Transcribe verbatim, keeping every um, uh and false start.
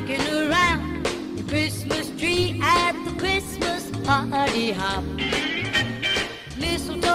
rocking around the Christmas tree at the Christmas party hop. Mistletoe